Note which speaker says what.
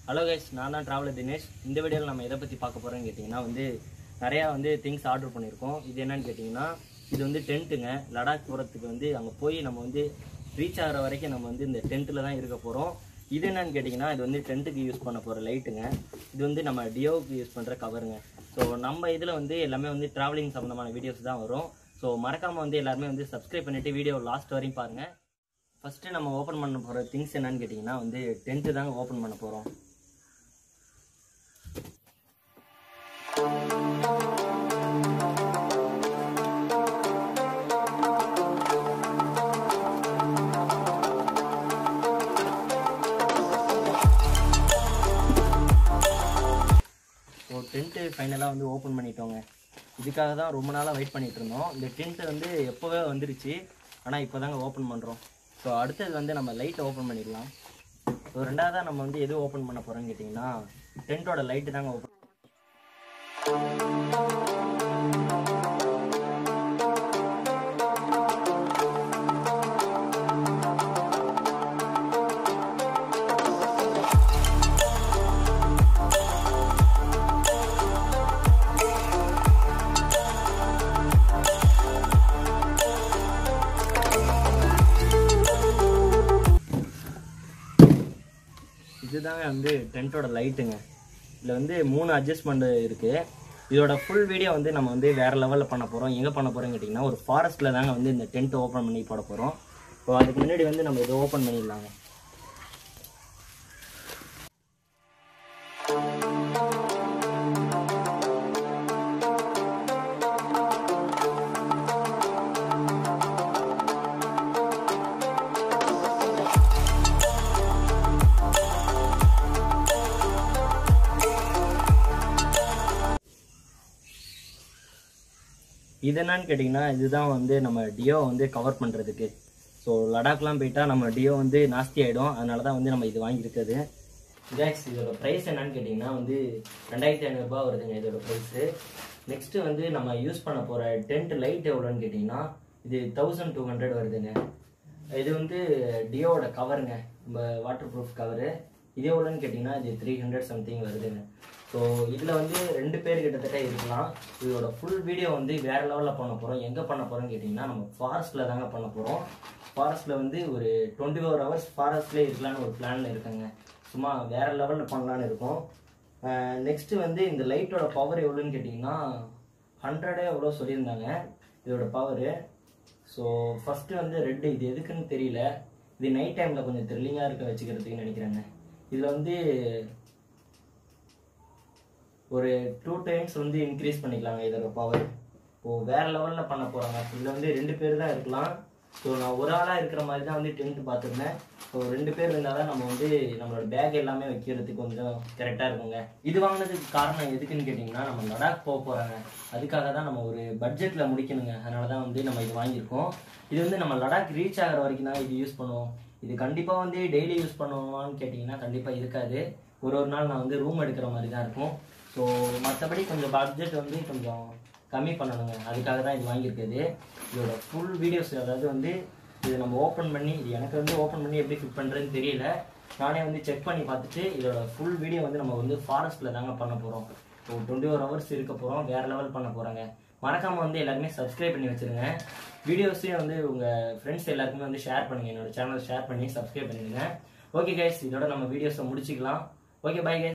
Speaker 1: Hello guys, நான் தான் traveler Dinesh. இந்த வீடியோல நம்ம எதை பத்தி பார்க்க போறோம்னு கேட்டிங்கனா நிறைய things ஆர்டர் பண்ணிருக்கோம். இது என்னன்னு கேட்டிங்கனா இது டென்ட்ங்க. லடாக் போறதுக்கு அங்க போய் நம்ம ரீச் ஆகற வரைக்கும் நம்ம இந்த டென்ட்ல தான் இருக்க போறோம். இது என்னன்னு கேட்டிங்கனா இது டென்ட்க்கு யூஸ் பண்ண போற லைட்டுங்க. இது நம்ம டியோக்கு யூஸ் பண்ற கவருங்க. சோ நம்ம இதுல எல்லாமே டிராவலிங் சம்பந்தமான வீடியோஸ் தான் வரும். சோ மறக்காம எல்லாரும் Subscribe பண்ணிட்டு வீடியோ லாஸ்ட் வரையும் பாருங்க. ஃபர்ஸ்ட் நம்ம ஓபன் பண்ண போற திங்ஸ் என்னன்னு கேட்டிங்கனா டென்ட் தாங்க ஓபன் பண்ண போறோம். டென்ட் ஃபைனலா ஓபன் பண்ணிட்டோங்க. இதுக்காக தான் ரொம்ப நாளா வெயிட் பண்ணிட்டு இருந்தோம். இந்த டென்ட் எப்பவே வந்துருச்சு. ஆனா இப்போதாங்க ஓபன் பண்றோம். சோ அடுத்து நம்ம லைட் ஓபன் பண்ணிடலாம். சோ ரெண்டாவதா நம்ம எது ஓபன் பண்ண போறோம்னு கேட்டிங்கனா டென்ட்டோட லைட் தாங்க ஓபன். இதுதாங்க டென்ட்டோட லைட்டுங்க. இதுல 3 அட்ஜஸ்ட்மெண்ட் இருக்கு. இதோட ஃபுல் வீடியோ நம்ம வேற லெவல்ல பண்ண போறோம். எங்க பண்ண போறோம்னு கேட்டிங்கனா ஒரு ஃபாரஸ்ட்ல தாங்க இந்த டென்ட் ஓபன் பண்ணி போட போறோம். இப்போ அதுக்கு முன்னாடி நம்ம இதை ஓபன் பண்ணிடலாங்க. இது என்னன்னு கேட்டிங்கனா இதுதான் நம்ம டியோ கவர் பண்றதுக்கு. ஸோ லடாக்லாம் போயிட்டா நம்ம டியோ நாஸ்தி ஆயிடும். அதனால தான் நம்ம இது வாங்கியிருக்குது. கைஸ் இதோட ப்ரைஸ் என்னன்னு கேட்டிங்கனா 2500 ரூபாய் வருதுங்க இதோட ப்ரைஸு. நெக்ஸ்ட் நம்ம யூஸ் பண்ண போற டென்ட் லைட் எவ்வளோன்னு கேட்டிங்கனா இது 1200 வருதுங்க. இது டியோவோட கவருங்க, நம்ம வாட்டர் ப்ரூஃப் கவரு. இது எவ்வளோன்னு கேட்டிங்கன்னா இது 300 சம்திங் வருதுங்க. ஸோ இதில் 2 பேர் கிட்டத்தட்ட இருக்கலாம். இதோட ஃபுல் வீடியோ வேற லெவலில் பண்ண போகிறோம். எங்கே பண்ண போகிறோம்னு கேட்டிங்கன்னா நம்ம ஃபாரஸ்ட்டில் தாங்க பண்ண போகிறோம். ஃபாரஸ்ட்டில் ஒரு 24 ஹவர்ஸ் ஃபாரஸ்ட்லேயே இருக்கலான்னு ஒரு பிளானில் இருக்குங்க. சும்மா வேற லெவலில் பண்ணலான்னு இருக்கும். நெக்ஸ்ட்டு இந்த லைட்டோட பவர் எவ்வளோன்னு கேட்டிங்கன்னா 100 எவ்வளோ சொல்லியிருந்தாங்க இதோட பவரு. ஸோ ஃபஸ்ட்டு ரெட்டு இது எதுக்குன்னு தெரியல. இது நைட் டைமில் கொஞ்சம் த்ரில்லிங்காக இருக்க வச்சுக்கிறதுக்கு நினைக்கிறேங்க. இதில் ஒரு 2 டைம்ஸ் இன்க்ரீஸ் பண்ணிக்கலாங்க இதோட பவர். இப்போ வேற லெவலில் பண்ண போகிறாங்க. இதில் 2 பேர் தான் இருக்கலாம். ஸோ நான் ஒரு ஆளாக இருக்கிற மாதிரி தான் டென்ட் பார்த்துருந்தேன். ஸோ 2 பேர் இருந்தால் தான் நம்ம நம்மளோட பேக் எல்லாமே வைக்கிறதுக்கு கொஞ்சம் கரெக்டாக இருக்குங்க. இது வாங்கினதுக்கு காரணம் எதுக்குன்னு கேட்டிங்கன்னா நம்ம லடாக் போக போகிறாங்க. அதுக்காக தான் நம்ம ஒரு பட்ஜெட்டில் முடிக்கணுங்க. அதனால தான் நம்ம இது வாங்கியிருக்கோம். இது நம்ம லடாக் ரீச் ஆகிற வரைக்கும் தான் இது யூஸ் பண்ணுவோம். இது கண்டிப்பாக டெய்லி யூஸ் பண்ணுவோமான்னு கேட்டிங்கன்னா கண்டிப்பாக இருக்காது. ஒரு நாள் நான் ரூம் எடுக்கிற மாதிரி தான் இருக்கும். ஸோ மற்றபடி கொஞ்சம் பட்ஜெட் கொஞ்சம் கம்மி பண்ணணுங்க. அதுக்காக தான் இது வாங்கியிருக்குது. இதோட ஃபுல் வீடியோஸ் அதாவது இது நம்ம ஓப்பன் பண்ணி இது எனக்கு ஓப்பன் பண்ணி எப்படி ஃபிட் பண்ணுறதுன்னு தெரியல. நானே செக் பண்ணி பார்த்துட்டு இதோட ஃபுல் வீடியோ நம்ம ஃபாரஸ்ட்டில் தாங்க பண்ண போகிறோம். ஸோ 24 ஹவர்ஸ் இருக்க போகிறோம். வேறு லெவல் பண்ண போகிறாங்க. மறக்காமல் எல்லாருமே சப்ஸ்கிரைப் பண்ணி வச்சுருங்க. வீடியோஸையும் உங்கள் ஃப்ரெண்ட்ஸ் எல்லாருக்குமே ஷேர் பண்ணுங்கள். என்னோட சேனல் ஷேர் பண்ணி சப்ஸ்கிரைப் பண்ணிடுங்க. ஓகே கைஸ், இதோட நம்ம வீடியோஸை முடிச்சிக்கலாம். Okay bye guys.